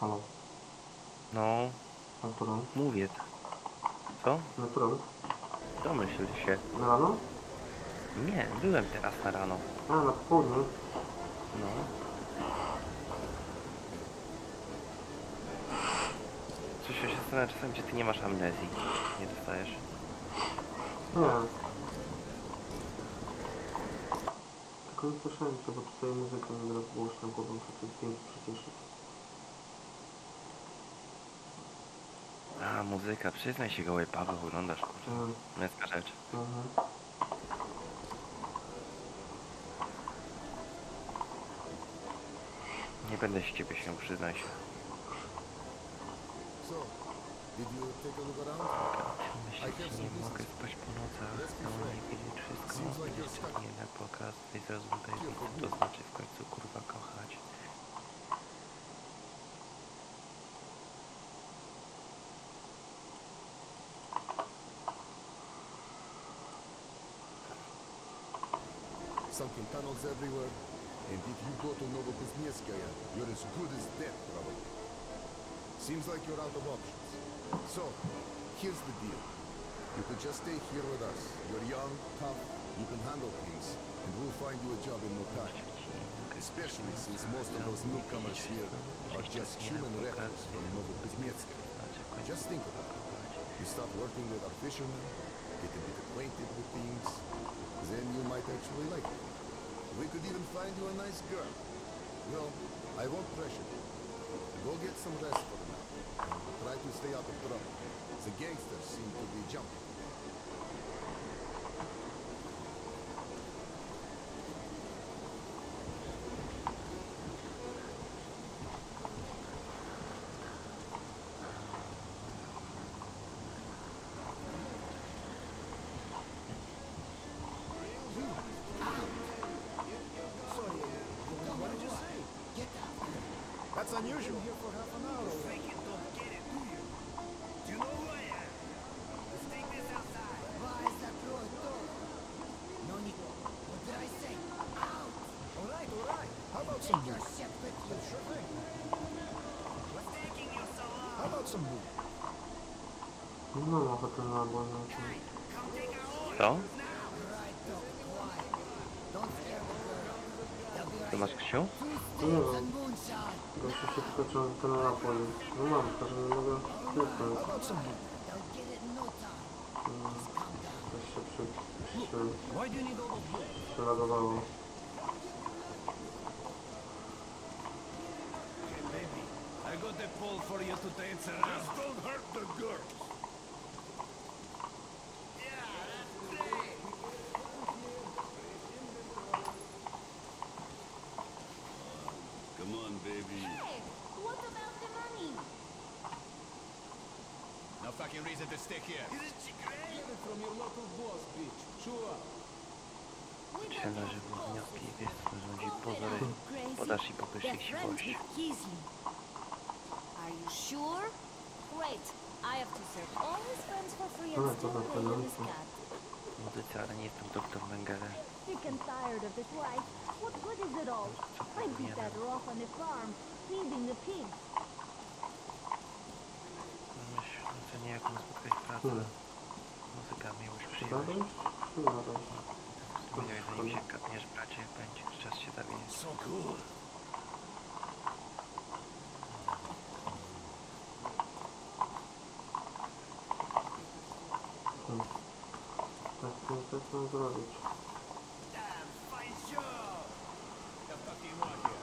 Halo. No, Naturą. mówię. Co? Naturą. Domyśl się. Na rano? Nie, byłem teraz na rano. A, na południe. No. Coś się zastanawiam czasem, gdzie ty nie masz amnezji. Nie dostajesz. Nie. Tylko nie słyszałem się, bo tutaj muzykę nie teraz głośno, bo bym przecież zdjęć przycieszyć. A, muzyka. Przyznaj się, goły Paweł, oglądasz, kurczę. Męska rzecz. Nie będę się ciebie śmiał, przyznaj się. So, did you take a look around? Myślę, że nie mogę spać po nocach. Chcę nie wiedzieć wszystko. Jeszcze nie na pokaz. I zrozumie, co to znaczy w końcu, kurwa, kochać. Sunken tunnels everywhere. And if you go to Novokuznetskaya, you're as good as dead, probably. Seems like you're out of options. So, here's the deal. You could just stay here with us. You're young, tough, you can handle things, and we'll find you a job in no time. Especially since most of those newcomers here are just human wreckers from Novokuznetsk. Just think about it. You start working with our fishermen, get a bit acquainted with things, then you might actually like it. We could even find you a nice girl. Well, I won't pressure you. Go get some rest for now. And try to stay out of trouble. The gangsters seem to be jumping. That's unusual. Here for half an hour. Fake it, don't get it, do you? Do you know who I am? Let's take this outside. No, Nico. What did I say? Out! All right. How about some Your booze? separate Sure thing. What's taking you so long? How about some booze? Nie mam ochoty na błąd. Come take our order. Co? right, dog. Quiet. Don't scare the girl. They'll be Ty right. masz Ksiu? Two steaks and moonshine. Gościu się wskoczył na ten napój. No mam, tylko że nie mogę kliknąć. How about some booze? They'll get it in no time. Just calm down. Coś się Why do you need all those books? przelagowało. Hey, baby, I got the pole for you to dance around. Just don't hurt the girls. Yeah, that's great. Come on, baby. Hey, what about the money? No fucking reason to stick here. Isn't she great? Get it from your local boss, bitch. Sure. Księdza, że wnioski wiesz, co rządzi pozory. Podasz i popysz ich siłość. Are you sure? Great. I have to serve all his friends for free Ale and to still za pay him his pieniądze. cut. Muzyce, ale nie jestem doktor Mengele. Sick and tired of this life. What good is it all? I'd be better off on the farm, feeding the pigs. Myślę, że nie jak mu spotkać pracę. Muzyka, miłość, przyjemność. Radość? Czy radość? Powiedziałeś, zanim się kapniesz, bracie, będzie czas się zawieść. So cool. Tak mam zrobić. Damn, fine show. The fucking what here?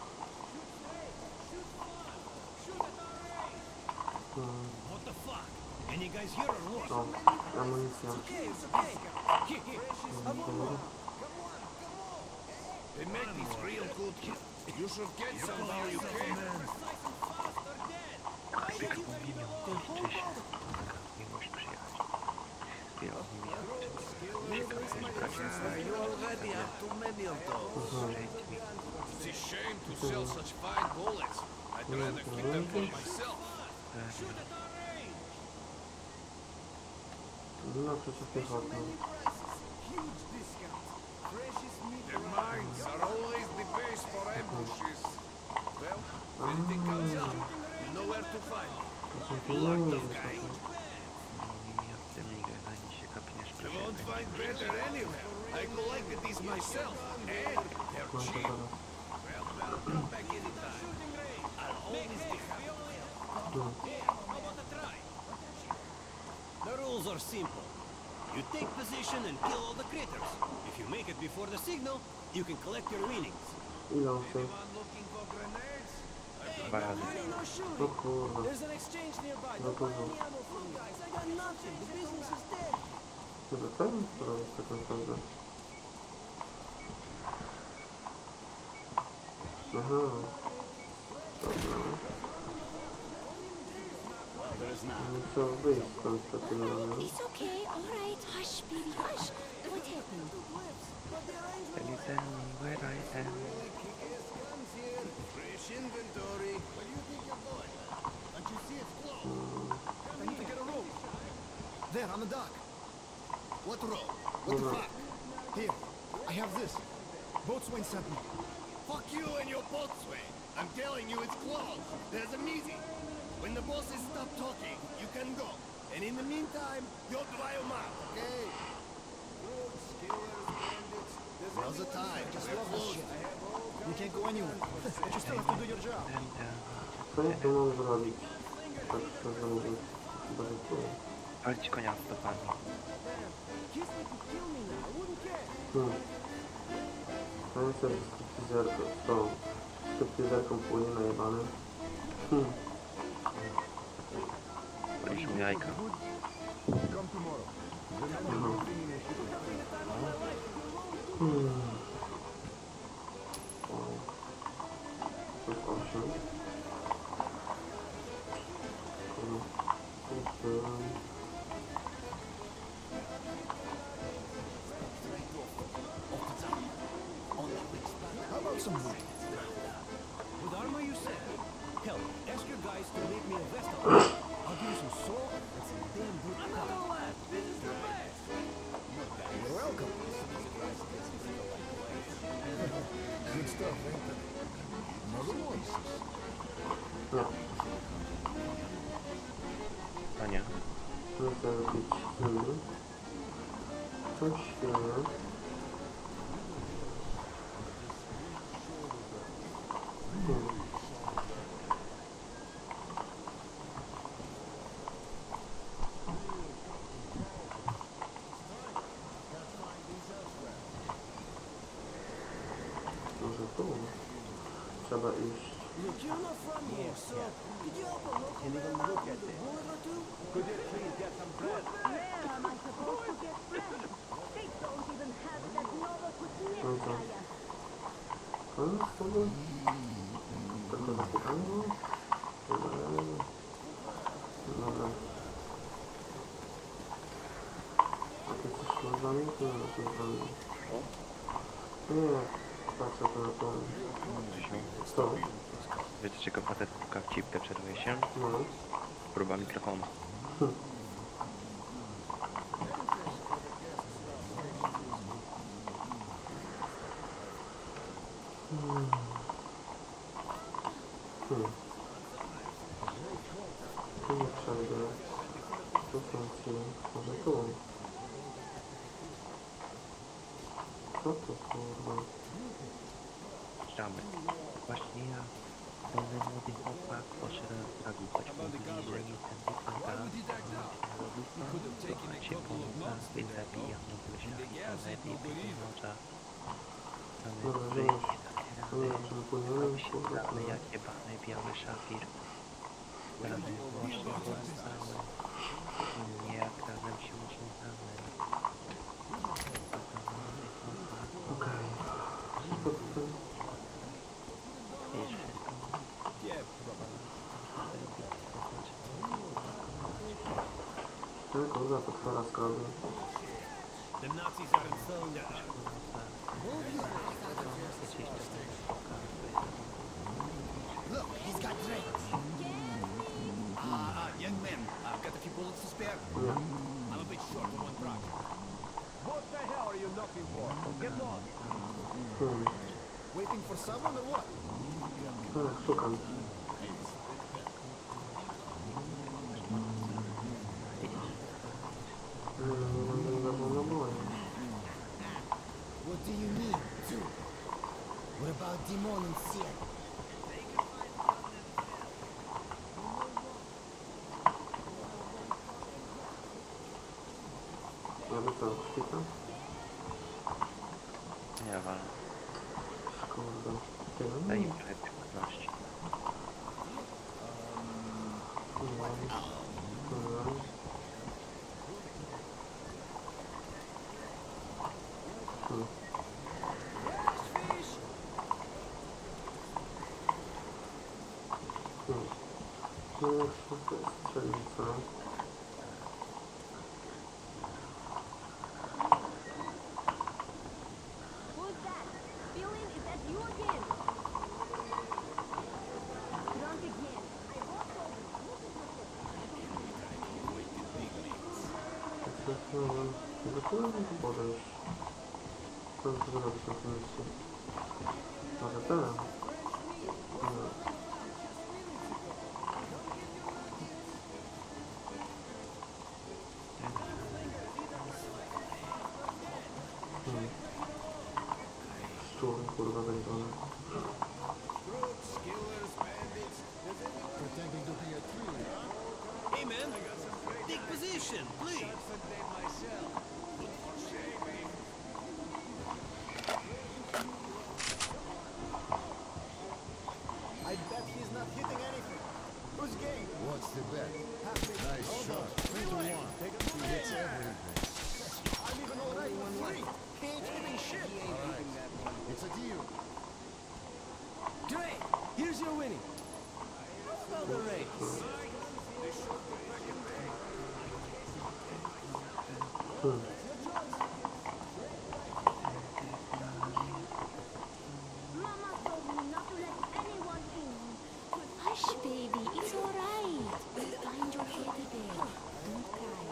What the fuck? Any guys here or what? O, amunicja. Okay, it's okay. Here. Have one more. They make these real good here. You should get some while you can. Muzyka mówi mi o się. Miłość, przyjaźń. Wiele z nimi jak czymś bracia. You already have too many of those. It's a shame to sell such fine bullets. I'd rather keep them for myself. No przeciwpiechotną. The mines are always the base for ambushes. Well, anything comes up. You know where to find me. To są pieniądze, to są... Ja w tym nigdy zanim się kapniesz, You proszę. won't find better anywhere. I collected these myself, and they're Mam to cheap. zaraz. Well, come back anytime. I'll always be happy. The rules are simple. You take position and kill all the critters. If you make it before the signal, you can collect your winnings. Ile on chce? Anyone looking for grenades? 2 razy. No kurwa. There's an exchange nearby. No to Buy any ammo from you guys. I got nothing. The business is dead. Chyba ten robić tak naprawdę. Aha. Dobra. No trzeba wyjść stąd z takiego razu. It's okay, alright. Hush, baby, hush. What happened? Tell them where I am. Fresh inventory. Where do you think you're going? Can't you see it's closed? I need to get a rope. There, on the dock. What rope? What the fuck? Here, I have this. Boatswain sent me. Fuck you and your boatswain. I'm telling you it's closed. There's a meeting. When the bosses stop talking, you can go. And in the meantime, you'll dry them out, okay? Now's the time. Just love this shit. You can't go anywhere. But you still have to do your job. Co ja tu mam zrobić? Tak szczerze mówiąc. Chyba że tu. Walć konia stopami. Staję sobie stripteaserką. Z tą stripteaserką płynie najebanym. Proszę jajka. To jest 8. How about some wood? With armor, you said? Hell, ask your guys to make me a vest out of it. I'll give you some salt and some damn good coffee. You're welcome. Good stuff, ain't it? Another one. Nie. A nie. Nie chcę robić coś świetnie. Może tu trzeba iść. Look, you're not from here, so could you help a local man out with a bullet or two? Where am I supposed to get friends? They don't even have that Novokutnevskaya. Koniec tego? Tylko zapytanie było? Dobra. A ty coś masz za mnie? Nie ma coś za mnie. Nie, patrzę to na to. Co? Wiecie czego facetówka w cipkę przerwie się? No. Próba mikrofonu. Tu nie przejdę. Tu są ci. Może tu. Co to kurwa? Ściamy. Właśnie ja, pełny młody chłopak, poszedłem w pragu, choć mówili, że jestem dyplomata. Słuchajcie, pomógł, więc zabijam do buziaki, a lepiej będzie noża. Dobra, że już. To nie wiem, czym płyniemy. Znamy jak jebany biały szafir. Znamy właśnie pozostałe. Nie jak razem się uśmiechamy. Okej. Co tutaj? Wiesz wszystko. Ten kurwa potwora skrobi. The Nazis aren't slowing down. Look, he's got drinks. Young man, I've got a few bullets to spare. Nie. I'm a bit short on one project. What the hell are you looking for? Get lost. Waiting for someone or what? Szukam. No jak to jest strzelnica. Who's that? Billion, is that you again? Drunk again. I walked over. Look at yourself. Zaczynam tu podejść. Co by to zrobić na tym miejscu? Może teraz? Nie. Szczur, kurwa, wędzony. Hey man, take position, please. I bet he's not hitting anything. Who's game? What's the bet? Nice shot. 3-1. He hits everything. I'm even alright with 3. He ain't hitting shit. It's a deal. Great, here's your winning. How about the race? Mama told me not to let anyone in. Hush, baby. It's alright. We'll find your teddy bear. Don't cry.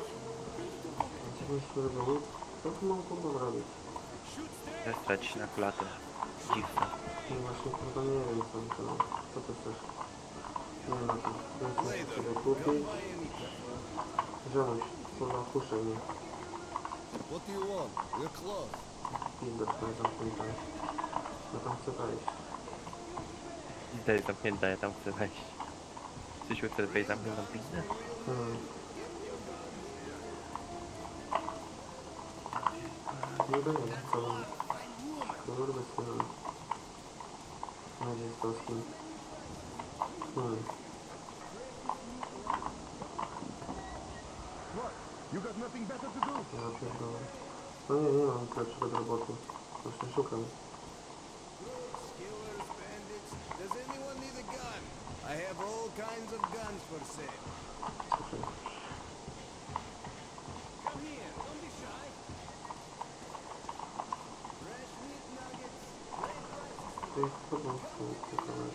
Co tu mam kurwa robić? Zestrać na klatę. Dziwka. No właśnie kurwa nie wiem co ty chcesz? Nie ma to. Ja chcę sobie kupić. Wziąć. Kurwa kuszę mnie. What do you want? We're closed. Pizda twoja zamknięta. Ja tam chcę wejść. Pizda jest zamknięta, ja tam chcę wejść. Krzysiu, chcesz wejść zamkniętą pizdę? Nie będzie co. Kurde syna. Nazistowski. What? You got nothing better to do? Ja pierdolę. No nie mam lepszego do roboty. Właśnie szukam. Skillers, bandits. Does anyone need a gun? I have all kinds of guns for sale. Czekaj. Come here, don't be shy. Fresh meat nuggets. Great prices. Ty z tobą chcę uciekać.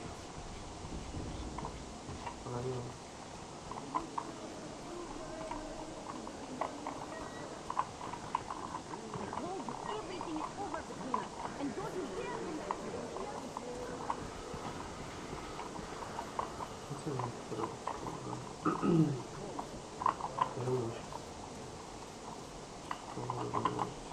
Ale nie. I told you everything is over between us. And don't you dare do that. Co ja mam tu robić, kurwa? Nie musi. To może być.